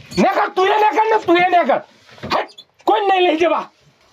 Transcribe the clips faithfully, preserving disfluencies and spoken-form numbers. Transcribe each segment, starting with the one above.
ને કર તું એ ને કર ને તું એ ને કર કોઈ નહીં લઈ જવા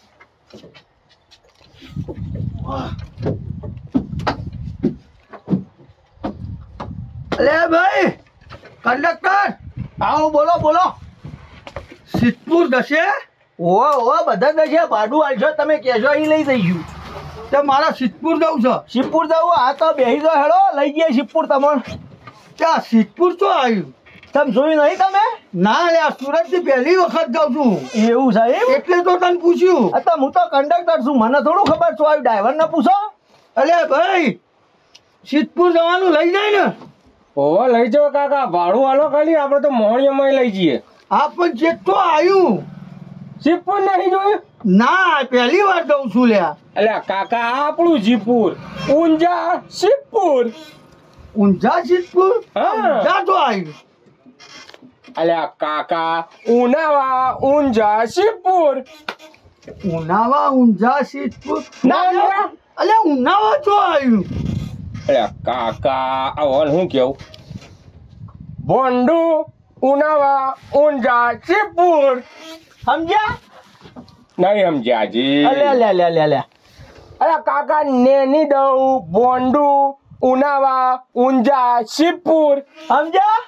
અલે ભાઈ કંડક્ટર આવો બોલો બોલો સિદ્ધપુર દશે ઓ ઓ બધા દશે ભાડું આલશો તમે કહેશો અહીં લઈ જઈશું તો મારા સિદ્ધપુર જવું છે સિદ્ધપુર જવું આ તો બેહી દો હેડો લઈ ગયા સિદ્ધપુર તમને ત્યાં સિદ્ધપુર તો આવ્યું તમે જોયું નહીં તમે ના લે સુરત થી પહેલી વખત જાઉં છું એવું સાહેબ એટલે તો તને પૂછ્યું અત્યારે હું તો કંડક્ટર છું મને થોડું ખબર છું આવ્યું ડ્રાઈવર ને પૂછો અલે ભાઈ સિદ્ધપુર જવાનું લઈ જાય ને ઓવા લઈ જાવ કાકા ભાડું આલો ખાલી આપણે તો મોહણીમાં લઈ જઈએ આ પણ જેટલો આવ્યું શિવપુર નહીં જોયું ના પહેલી વાર જાઉં છું લ્યા અલ્યા કાકા આપણું શિવપુર ઊંઝા શિવપુર ઊંઝા સિદ્ધપુર હા ઊંઝા તો આવ્યું અલ્યા કાકા ઉનાવા ઊંઝા શિવપુર ઉનાવા ઊંઝા સિદ્ધપુર ના ના અલ્યા ઉનાવા તો આવ્યું અલ્યા કાકા આ હોલ હું કેવું બોંડુ ઉનાવા ઊંઝા શિવપુર સમજ્યા નહીં સમજ્યા જી અલ્યા લે લે લે લે અલ્યા કાકા નેની દઉં બોંડુ ઉનાવા ઊંઝા શિવપુર સમજ્યા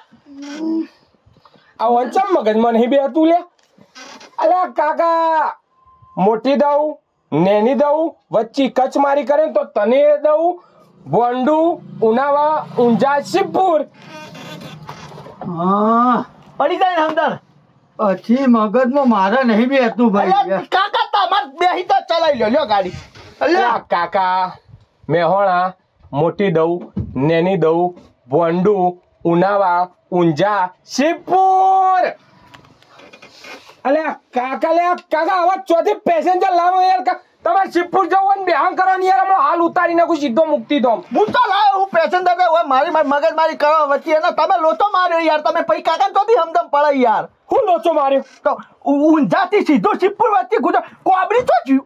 આ વંચમ મગજમાં નહીં બે હતું લે અલ્યા કાકા મોટી દઉં નેની દઉં વચ્ચે કચ્છ મારી કરે તો તને દઉં બોંડુ ઉનાવા ઊંઝા શિવપુર હા પડી જાય ને અંદર પછી મગજમાં મારે નહીં બે હતું ભાઈ કાકા તમાર બેહી તો ચલાવી લ્યો લ્યો ગાડી અલ્યા કાકા મેહોણા મોટી દઉં નેની દઉં બોંડુ ઉનાવા ઊંઝા શિવપુર અલ્યા કાકા લે કાકા આવા ચોથી પેસેન્જર લાવો યાર તમારે શિવપુર જવું ને બેહાંગ કરવાની યાર હમણાં હાલ ઉતારી નાખું સીધો મુક્તિ દો હું તો લાવ હું પેસેન્જર હોય મારી મગજ મારી કરવા વચ્ચે એના તમે લોચો માર્યો યાર તમે પછી કાકા ચોથી હમદમ પડે યાર હું લોચો માર્યો તો ઊંઝાથી સીધો શિવપુર વચ્ચે ગુજર કોબડી તો જ્યું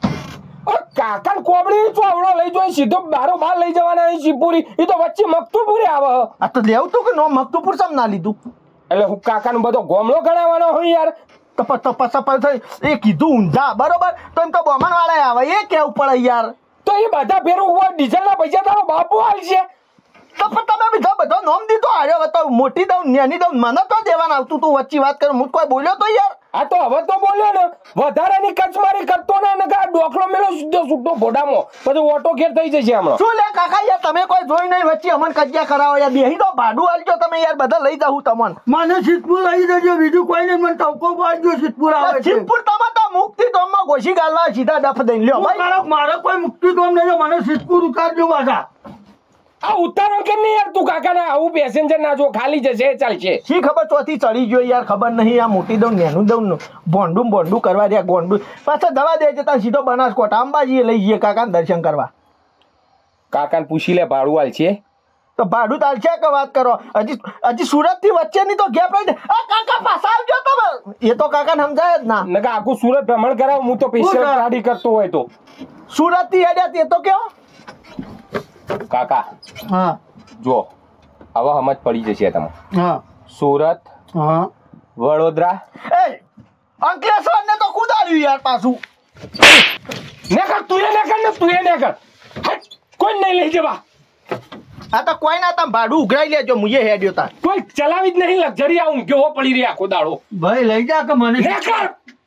કાકા કોબડી ચોવડો લઈ જોઈ સીધો બારો બાર લઈ જવાના શિવપુરી એ તો વચ્ચે મકતુપુરી આવે આ તો લેવું તું કે નો મકતુપુર સમ ના લીધું એટલે હું કાકાનો બધો ગોમલો ગણાવવાનો હોય યાર તો તો પછી એ કીધું ઊંઝા બરોબર તો એમ તો બોમન વાળા આવે એ કેવું પડે યાર તો એ બધા ફેરું હોય ડીઝલના પૈસા તારો બાપુ હાલશે તો પણ તમે બીજો બધો નોમ દીધો આવ્યો તો મોટી દઉં નેની દઉં મને તો દેવાનું આવતું તું વચ્ચે વાત કર હું કોઈ બોલ્યો તો યાર આ તો હવે તો બોલ્યો ને વધારાની કચમારી કરતો ને એને કા ડોકલો મેલો સીધો છૂટો ભોડામાં પછી ઓટો ઘેર થઈ જશે હમણાં શું લે કાકા યાર તમે કોઈ જોઈ નહીં વચ્ચે અમન કજ્યા કરાવો યાર બેહી તો ભાડું આલજો તમે યાર બધા લઈ જાઉં તમને મને સિદ્ધપુર લઈ જજો બીજું કોઈ નહીં મને ટવકો પાડજો સિદ્ધપુર આવે સિદ્ધપુર તમે તો મુક્તિ ધોમમાં ઘોસી ગાલવા સીધા ડફ દઈ લ્યો ભાઈ મારે કોઈ મુક્તિ ધોમ નહીં મને સિદ્ધપુર ઉતારજો પાછા આ ઉતારણ કે નહીં યાર તું કાકાના આવું પેસેન્જર ના જો ખાલી જશે ચાલશે શી ખબર ચોથી ચડી ગયો યાર ખબર નહીં આ મોટી દઉં નેનું દઉં બોંડું બોંડું કરવા દે ગોંડું પાછા દવા દે છે ત્યાં સીધો બનાસકોટ અંબાજીએ લઈ જઈએ કાકાને દર્શન કરવા કાકાને પૂછી લે ભાડું હાલ છે તો ભાડું ચાલશે કે વાત કરો હજી હજી સુરત થી વચ્ચેની તો ગેપ રહી આ કાકા પાછા આવજો તમે એ તો કાકાને સમજાય જ ના નકા આખું સુરત ભ્રમણ કરાવ હું તો પેશન્ટ ગાડી કરતો હોય તો સુરત થી હેડ્યા તે તો કેવો કાકા હા જો હવે સમજ પડી જશે તમે હા સુરત હા વડોદરા એ અંકલેશ્વર ને તો કુદાડ્યું યાર પાછું ને કર તું એ ને કર ને તું એ ને કર કોઈ નહીં લઈ જવા આ તો કોઈ ના તમે ભાડું ઉઘરાઈ લેજો મુજે હેડ્યો તા કોઈ ચલાવી જ નહીં લક્ઝરી આ ઊંઘ્યો પડી રહ્યા આખો દાડો ભાઈ લઈ જા કે મને ને કર